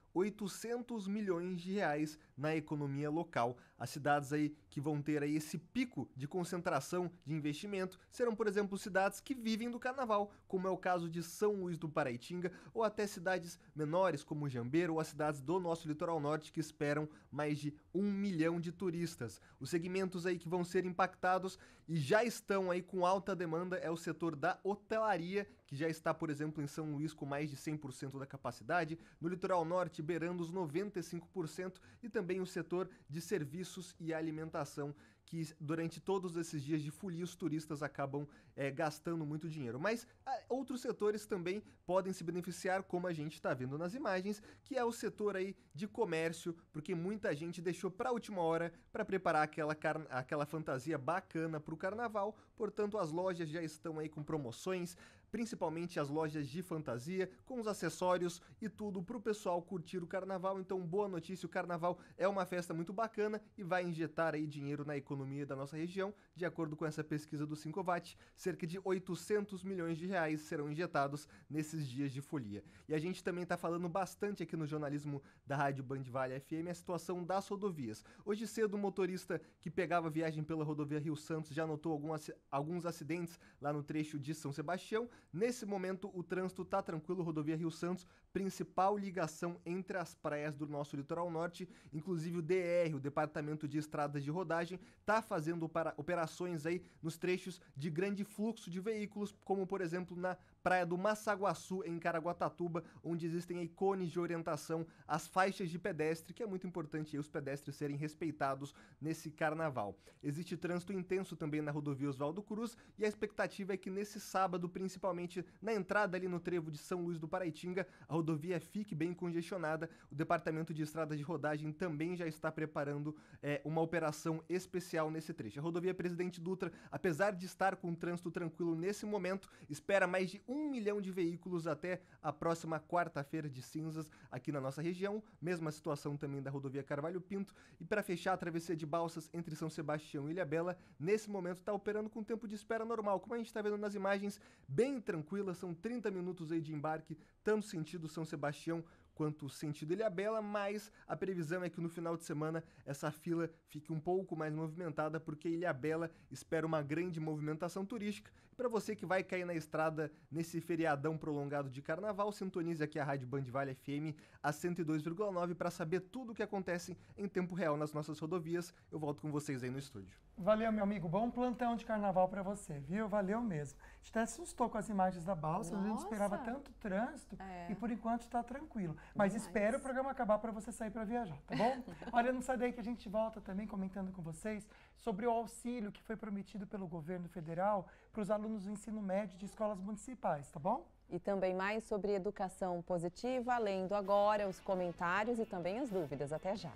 800 milhões de reais na economia local. As cidades aí que vão ter aí esse pico de concentração de investimento serão, por exemplo, cidades que vivem do carnaval, como é o caso de São Luís do Paraitinga, ou até cidades menores como Jambeiro, ou as cidades do nosso litoral norte que esperam mais de 1 milhão de turistas. Os segmentos aí que vão ser impactados e já estão aí com alta demanda é o setor da hotelaria, que já está, por exemplo, em São Luís com mais de 100% da capacidade, no litoral norte beirando os 95%, e também o setor de serviços e alimentação, que durante todos esses dias de folia os turistas acabam gastando muito dinheiro. Mas outros setores também podem se beneficiar, como a gente está vendo nas imagens, que é o setor aí de comércio, porque muita gente deixou para a última hora para preparar aquela fantasia bacana para o carnaval. Portanto, as lojas já estão aí com promoções, principalmente as lojas de fantasia, com os acessórios e tudo para o pessoal curtir o carnaval. Então, boa notícia, o carnaval é uma festa muito bacana e vai injetar aí dinheiro na economia da nossa região. De acordo com essa pesquisa do Sincovat, cerca de 800 milhões de reais serão injetados nesses dias de folia. E a gente também está falando bastante aqui no jornalismo da Rádio Band Vale FM a situação das rodovias. Hoje cedo, o motorista que pegava viagem pela rodovia Rio Santos já notou alguns acidentes lá no trecho de São Sebastião. Nesse momento, o trânsito está tranquilo, rodovia Rio Santos, principal ligação entre as praias do nosso litoral norte. Inclusive o DR, o Departamento de Estradas de Rodagem, está fazendo operações aí nos trechos de grande fluxo de veículos, como por exemplo na praia do Massaguaçu, em Caraguatatuba, onde existem aí cones de orientação às faixas de pedestre, que é muito importante aí os pedestres serem respeitados nesse carnaval. Existe trânsito intenso também na rodovia Oswaldo Cruz, e a expectativa é que nesse sábado, principalmente na entrada ali no trevo de São Luís do Paraitinga, a rodovia fique bem congestionada. O Departamento de Estradas de Rodagem também já está preparando uma operação especial nesse trecho. A rodovia Presidente Dutra, apesar de estar com trânsito tranquilo nesse momento, espera mais de 1 milhão de veículos até a próxima quarta-feira de cinzas aqui na nossa região. Mesma situação também da rodovia Carvalho Pinto. E para fechar, a travessia de Balsas entre São Sebastião e Ilhabela, nesse momento está operando com tempo de espera normal, como a gente está vendo nas imagens, bem tranquila. São 30 minutos aí de embarque, tanto sentido São Sebastião quanto sentido Ilhabela, mas a previsão é que no final de semana essa fila fique um pouco mais movimentada, porque Ilhabela espera uma grande movimentação turística. E para você que vai cair na estrada nesse feriadão prolongado de carnaval, sintonize aqui a Rádio Band Vale FM a 102,9 para saber tudo o que acontece em tempo real nas nossas rodovias. Eu volto com vocês aí no estúdio. Valeu, meu amigo. Bom plantão de carnaval para você, viu? Valeu mesmo. A gente até assustou com as imagens da balsa, a gente esperava tanto trânsito e por enquanto está tranquilo. Mas espero o programa acabar para você sair para viajar, tá bom? Olha, não sai daí que a gente volta também comentando com vocês sobre o auxílio que foi prometido pelo governo federal para os alunos do ensino médio de escolas municipais, tá bom? E também mais sobre educação positiva, além do agora, os comentários e também as dúvidas. Até já.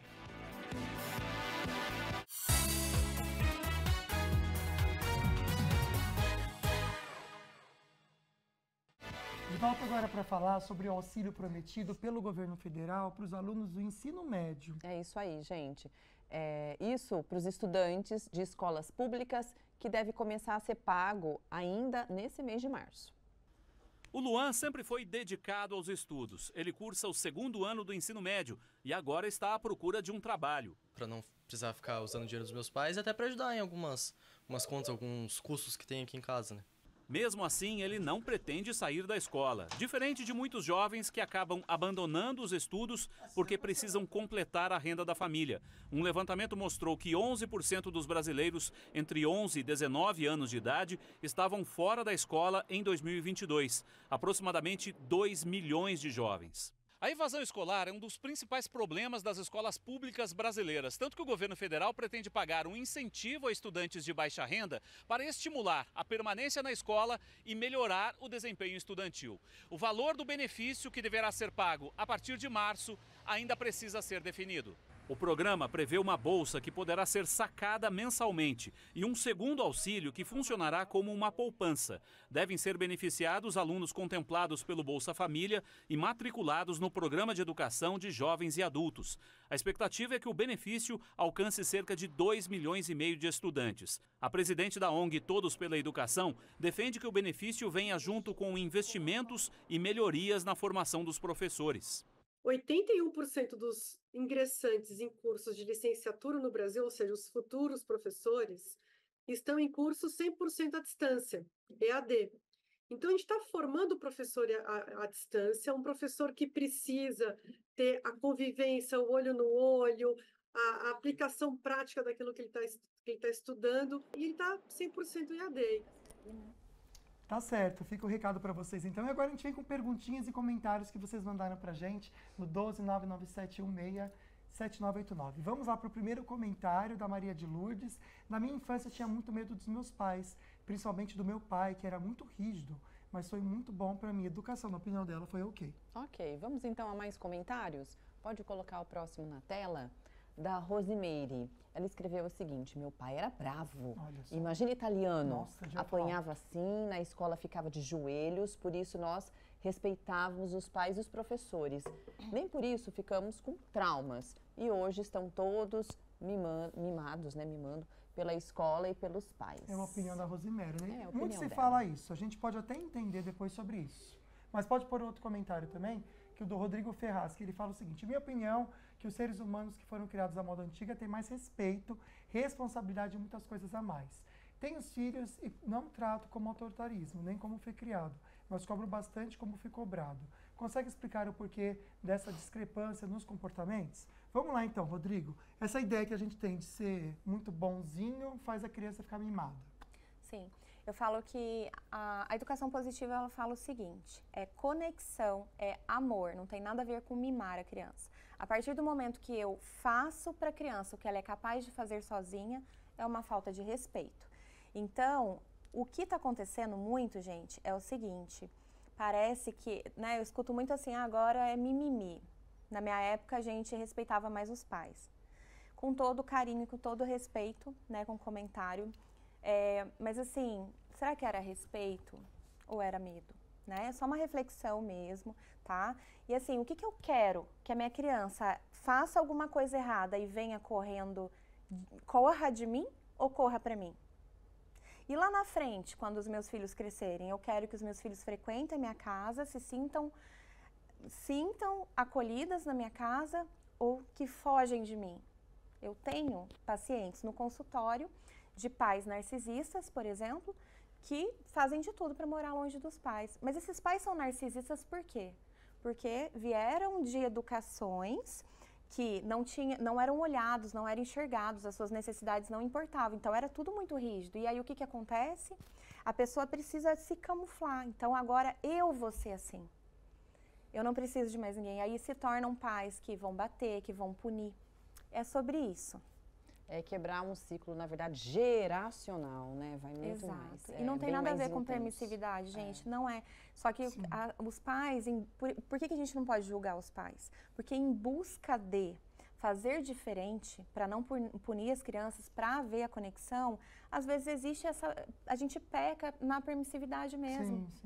volta agora para falar sobre o auxílio prometido pelo governo federal para os alunos do ensino médio. É isso aí, gente. Isso para os estudantes de escolas públicas que deve começar a ser pago ainda nesse mês de março. O Luan sempre foi dedicado aos estudos. Ele cursa o 2º ano do ensino médio e agora está à procura de um trabalho. Para não precisar ficar usando dinheiro dos meus pais e até para ajudar em algumas contas, alguns custos que tem aqui em casa, né? Mesmo assim, ele não pretende sair da escola, diferente de muitos jovens que acabam abandonando os estudos porque precisam completar a renda da família. Um levantamento mostrou que 11% dos brasileiros entre 11 e 19 anos de idade estavam fora da escola em 2022, aproximadamente 2 milhões de jovens. A evasão escolar é um dos principais problemas das escolas públicas brasileiras, tanto que o governo federal pretende pagar um incentivo a estudantes de baixa renda para estimular a permanência na escola e melhorar o desempenho estudantil. O valor do benefício que deverá ser pago a partir de março ainda precisa ser definido. O programa prevê uma bolsa que poderá ser sacada mensalmente e um segundo auxílio que funcionará como uma poupança. Devem ser beneficiados alunos contemplados pelo Bolsa Família e matriculados no Programa de Educação de Jovens e Adultos. A expectativa é que o benefício alcance cerca de 2,5 milhões de estudantes. A presidente da ONG Todos pela Educação defende que o benefício venha junto com investimentos e melhorias na formação dos professores. 81% dos ingressantes em cursos de licenciatura no Brasil, ou seja, os futuros professores, estão em cursos 100% à distância, EAD. Então, a gente está formando o professor à distância, um professor que precisa ter a convivência, o olho no olho, a aplicação prática daquilo que ele está estudando, e ele está 100% EAD. Tá certo, fica o recado para vocês então. E agora a gente vem com perguntinhas e comentários que vocês mandaram pra gente no 12997167989. Vamos lá pro primeiro comentário da Maria de Lourdes. Na minha infância eu tinha muito medo dos meus pais, principalmente do meu pai, que era muito rígido, mas foi muito bom para minha educação. Na opinião dela foi ok. Ok, vamos então a mais comentários? Pode colocar o próximo na tela? Da Rosimeire. Ela escreveu o seguinte: meu pai era bravo. Imagina italiano. Nossa, apanhava assim, na escola ficava de joelhos, por isso nós respeitávamos os pais e os professores. Nem por isso ficamos com traumas. E hoje estão todos mimando pela escola e pelos pais. É uma opinião da Rosimeire, né? Muito se dela. fala isso. A gente pode até entender depois sobre isso. Mas pode pôr outro comentário também, que é o do Rodrigo Ferraz, que ele fala o seguinte: minha opinião, que os seres humanos que foram criados à moda antiga têm mais respeito, responsabilidade e muitas coisas a mais. Tenho os filhos e não trato como autoritarismo, nem como fui criado, mas cobro bastante como fui cobrado. Consegue explicar o porquê dessa discrepância nos comportamentos? Vamos lá então, Rodrigo. Essa ideia que a gente tem de ser muito bonzinho faz a criança ficar mimada. Sim. Eu falo que a educação positiva, ela fala o seguinte: é conexão, é amor, não tem nada a ver com mimar a criança. A partir do momento que eu faço para a criança o que ela é capaz de fazer sozinha, é uma falta de respeito. Então, o que está acontecendo muito, gente, é o seguinte: parece que, né, eu escuto muito assim, agora é mimimi. Na minha época, a gente respeitava mais os pais. Com todo carinho e com todo respeito, né, com comentário. Mas assim, será que era respeito ou era medo? Né? É só uma reflexão mesmo, tá? E assim, o que eu quero? Que a minha criança faça alguma coisa errada e venha correndo, corra de mim ou corra para mim? E lá na frente, quando os meus filhos crescerem, eu quero que os meus filhos frequentem a minha casa, se sintam acolhidas na minha casa ou que fogem de mim. Eu tenho pacientes no consultório de pais narcisistas, por exemplo, que fazem de tudo para morar longe dos pais. Mas esses pais são narcisistas por quê? Porque vieram de educações que não eram olhados, não eram enxergados, as suas necessidades não importavam. Então, era tudo muito rígido. E aí, o que acontece? A pessoa precisa se camuflar. Então, agora eu vou ser assim. Eu não preciso de mais ninguém. Aí se tornam pais que vão bater, que vão punir. É sobre isso. É quebrar um ciclo, na verdade, geracional, né? Vai muito mais. E não tem nada a ver com permissividade, gente. Não é. Só que os pais... Por que a gente não pode julgar os pais? Porque em busca de fazer diferente, para não punir as crianças, para haver a conexão, às vezes existe essa... A gente peca na permissividade mesmo. Sim.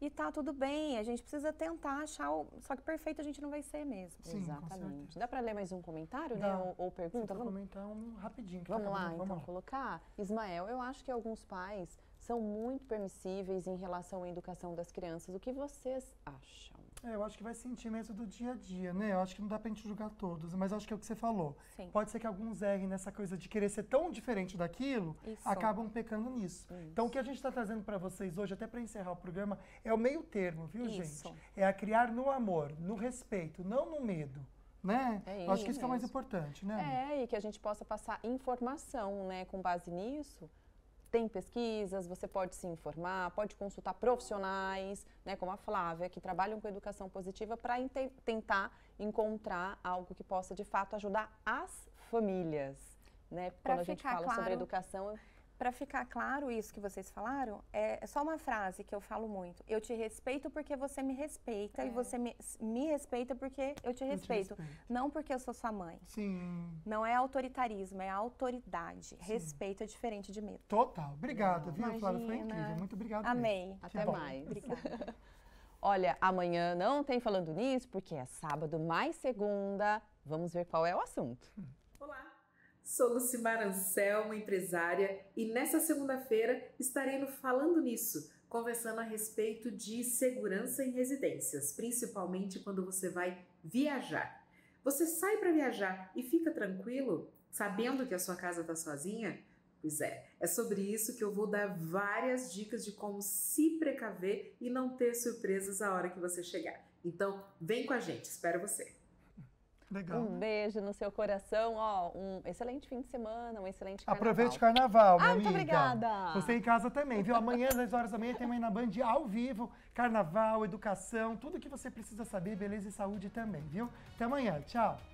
E tá tudo bem, a gente precisa tentar achar só que perfeito a gente não vai ser mesmo. Sim, Exatamente. Dá para ler mais um comentário, Dá. né? Ou pergunta? Vamos comentar um rapidinho. Que Vamos tá lá, acabando. então, Vamos lá. colocar. Ismael, eu acho que alguns pais são muito permissíveis em relação à educação das crianças. O que vocês acham? Eu acho que vai sentir mesmo do dia a dia, né? Eu acho que não dá pra gente julgar todos, mas eu acho que é o que você falou. Sim. Pode ser que alguns errem nessa coisa de querer ser tão diferente daquilo, Isso. acabam pecando nisso. Então, o que a gente está trazendo para vocês hoje, até para encerrar o programa, é o meio termo, viu, Isso. gente? É a criar no amor, no respeito, não no medo, né? É Eu acho que isso que é o mais mesmo. importante, né? É, e que a gente possa passar informação, né? Com base nisso, tem pesquisas, você pode se informar, pode consultar profissionais, né? Como a Flávia, que trabalham com educação positiva para tentar encontrar algo que possa, de fato, ajudar as famílias, né? Quando a gente fala sobre educação... Para ficar claro isso que vocês falaram, é só uma frase que eu falo muito. Eu te respeito porque você me respeita e você me respeita porque eu te respeito. Não porque eu sou sua mãe. Sim. Não é autoritarismo, é autoridade. Respeito é diferente de medo. Total. Obrigada, viu, Flávia? Foi Imagina. incrível. Muito obrigado. Amei. mesmo. Que Até bom. mais. Obrigada. Olha, amanhã não tem Falando Nisso, porque é sábado mais segunda. Vamos ver qual é o assunto. Olá, sou Lucimar Anselmo, empresária, e nessa segunda-feira estarei no Falando Nisso, conversando a respeito de segurança em residências, principalmente quando você vai viajar. Você sai para viajar e fica tranquilo, sabendo que a sua casa está sozinha? Pois é sobre isso que eu vou dar várias dicas de como se precaver e não ter surpresas a hora que você chegar. Então, vem com a gente, espero você. Legal. Um beijo no seu coração, ó, um excelente fim de semana, um excelente carnaval. Aproveite o carnaval, minha amiga. Muito obrigada. Você em casa também, viu? Amanhã, às 10 horas da manhã, tem Mãe na Band ao vivo. Carnaval, educação, tudo que você precisa saber, beleza e saúde também, viu? Até amanhã. Tchau.